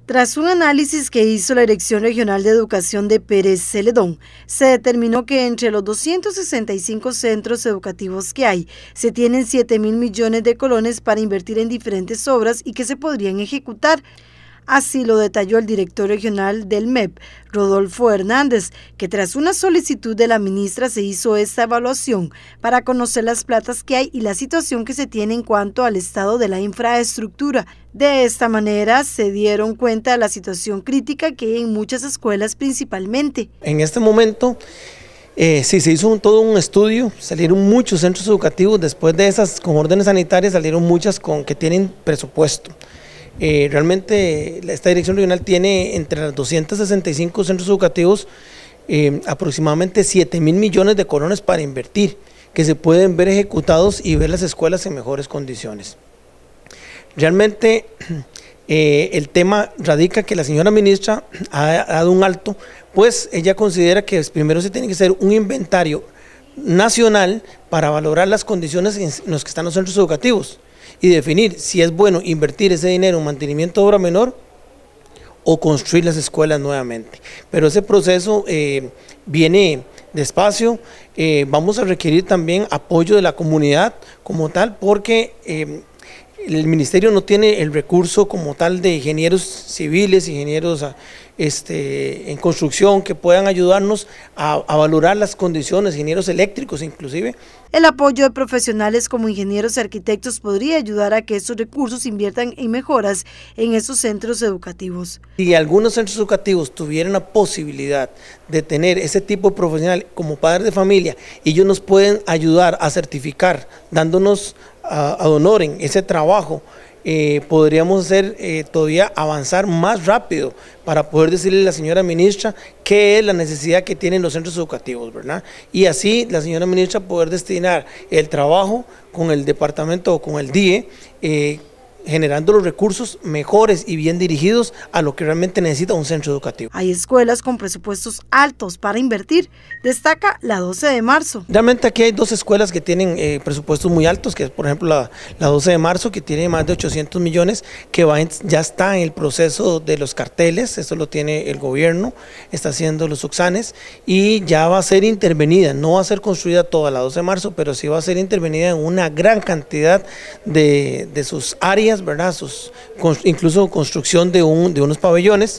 Tras un análisis que hizo la Dirección Regional de Educación de Pérez Celedón, se determinó que entre los 265 centros educativos que hay, se tienen 7.000 millones de colones para invertir en diferentes obras y que se podrían ejecutar. Así lo detalló el director regional del MEP, Rodolfo Hernández, que tras una solicitud de la ministra se hizo esta evaluación para conocer las platas que hay y la situación que se tiene en cuanto al estado de la infraestructura. De esta manera se dieron cuenta de la situación crítica que hay en muchas escuelas principalmente. En este momento sí se hizo todo un estudio, salieron muchos centros educativos, después de esas con órdenes sanitarias salieron muchas con que tienen presupuesto. Realmente esta dirección regional tiene entre los 265 centros educativos aproximadamente 7.000 millones de colones para invertir, que se pueden ver ejecutados y ver las escuelas en mejores condiciones. Realmente el tema radica que la señora ministra ha dado un alto, pues ella considera que primero se tiene que hacer un inventario nacional para valorar las condiciones en las que están los centros educativos y definir si es bueno invertir ese dinero en mantenimiento de obra menor o construir las escuelas nuevamente. Pero ese proceso viene despacio, vamos a requerir también apoyo de la comunidad como tal, porque el ministerio no tiene el recurso como tal de ingenieros civiles, ingenieros en construcción que puedan ayudarnos a valorar las condiciones, ingenieros eléctricos inclusive. El apoyo de profesionales como ingenieros y arquitectos podría ayudar a que estos recursos inviertan en mejoras en esos centros educativos. Si algunos centros educativos tuvieran la posibilidad de tener ese tipo de profesional como padres de familia, ellos nos pueden ayudar a certificar, dándonos ad honorem ese trabajo, podríamos hacer todavía avanzar más rápido para poder decirle a la señora ministra qué es la necesidad que tienen los centros educativos, ¿verdad? Y así la señora ministra poder destinar el trabajo con el departamento o con el DIE, generando los recursos mejores y bien dirigidos a lo que realmente necesita un centro educativo. Hay escuelas con presupuestos altos para invertir, destaca la 12 de marzo. Realmente aquí hay dos escuelas que tienen presupuestos muy altos, que es por ejemplo la 12 de marzo, que tiene más de 800 millones, que ya está en el proceso de los carteles, eso lo tiene el gobierno, está haciendo los subsanes y ya va a ser intervenida, no va a ser construida toda la 12 de marzo, pero sí va a ser intervenida en una gran cantidad de sus áreas, ¿verdad? Incluso construcción de unos pabellones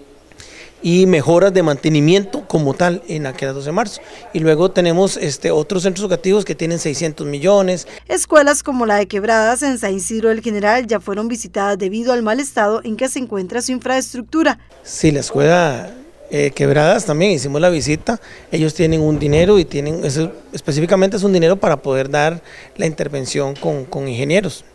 y mejoras de mantenimiento como tal en aquella 12 de marzo. Y luego tenemos otros centros educativos que tienen 600 millones. Escuelas como la de Quebradas en San Isidro del General ya fueron visitadas debido al mal estado en que se encuentra su infraestructura. Sí, la escuela Quebradas también hicimos la visita, ellos tienen un dinero y específicamente es un dinero para poder dar la intervención con ingenieros.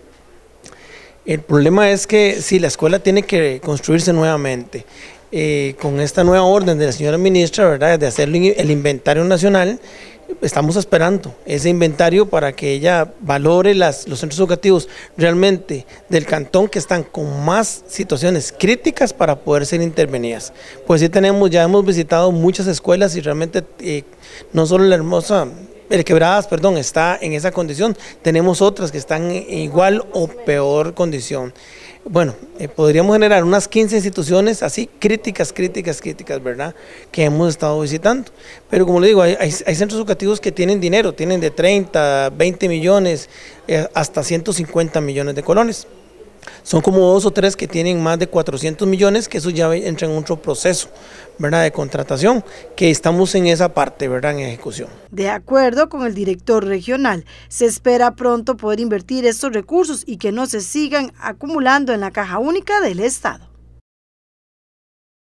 El problema es que si la escuela tiene que construirse nuevamente, con esta nueva orden de la señora ministra, ¿verdad?, de hacer el inventario nacional, estamos esperando ese inventario para que ella valore los centros educativos realmente del cantón que están con más situaciones críticas para poder ser intervenidas. Pues sí ya hemos visitado muchas escuelas y realmente no solo la hermosa Quebradas, perdón, está en esa condición, tenemos otras que están en igual o peor condición. Bueno, podríamos generar unas 15 instituciones así críticas, ¿verdad?, que hemos estado visitando. Pero como le digo, hay centros educativos que tienen dinero, tienen de 30, 20 millones, hasta 150 millones de colones. Son como 2 o 3 que tienen más de 400 millones, que eso ya entra en otro proceso, ¿verdad?, de contratación, que estamos en esa parte, ¿verdad?, en ejecución. De acuerdo con el director regional, se espera pronto poder invertir estos recursos y que no se sigan acumulando en la caja única del Estado.